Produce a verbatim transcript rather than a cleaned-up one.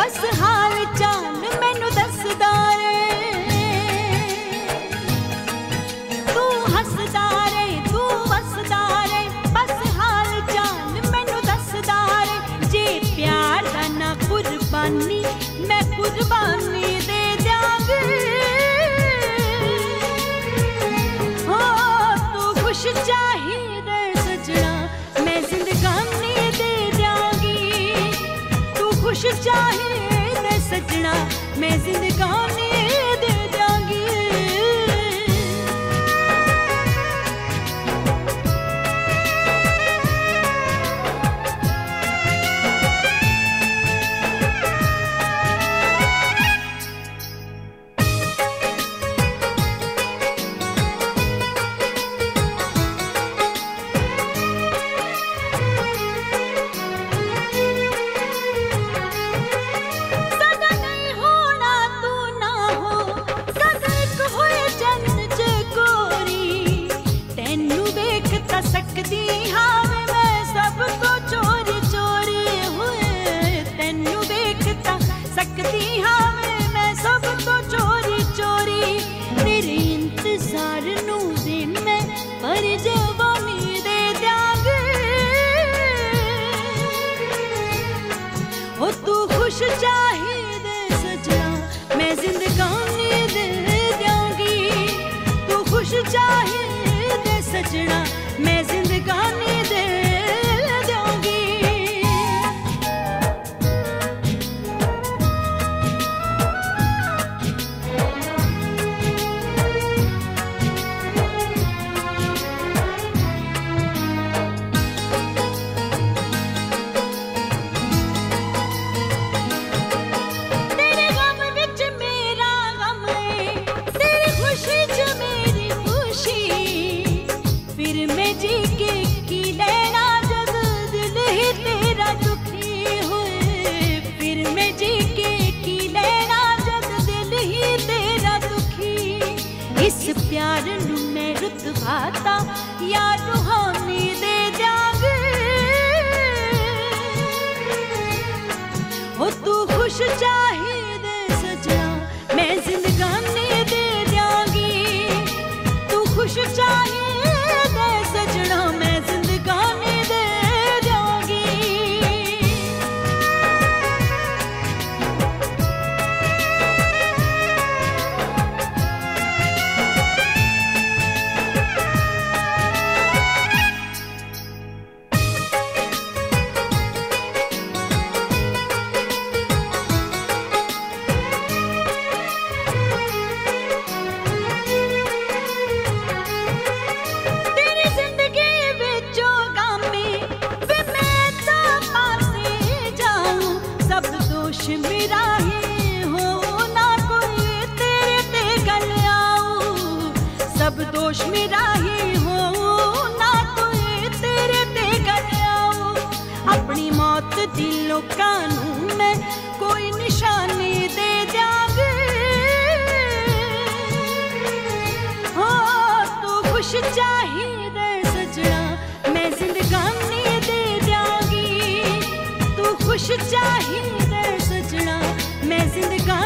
बस हाल चाल मैनू दसदा रे, तू हसदा रे तू वसदा रे, बस हाल चाल मैनू दसदा रे। जे प्यार दा ना कुर्बानी मैं कुर्बानी दे दियांगी, हो तू खुश चाहिए सजना मैं जिंदगानी दे दियांगी, तू खुश चाहिए सजना मैं जिंदगानी दे दियांगी। सकदी हाँ मैं सबको चोरी चोरी हुए, तेनू देखता सकदी हाँ मैं सबको चोरी चोरी। तेरे इंतजार नू भी मैं पर जवानी दे दियांगी, हो तू खुश चाहिए सजना मैं जिंदगानी दे दियांगी, तू खुश चाहिए सजना मैं जिंदगानी दे दूंगी। तेरे गम विच मेरा गम है, तेरी खुशी च मेरी खुशी, फिर मैं जी के की लेना जब दिल ही तेरा दुखी हुए, फिर मैं जी के की लेना जब दिल ही तेरा दुखी। इस प्यार नू मैं रुतबाता या रूहानी दे दियांगी, हो तू खुश चाहिए सजना मैं जिंदगानी दे दियांगी, तू खुश चाहिए सजना मैं जिंदगानी दे दूंगी। मेरा ही हो ना कोई तेरे ते गल आऊ, सब दोष मेरा ही हो ना कोई तेरे ते गल आऊ। अपनी मौत दी लोकां नू मैं कोई निशानी दे दियांगी, हो तू खुश चाहिए सजना मैं जिंदगानी दे दियांगी, तू खुश चाहिए सजना मैं जिंदगानी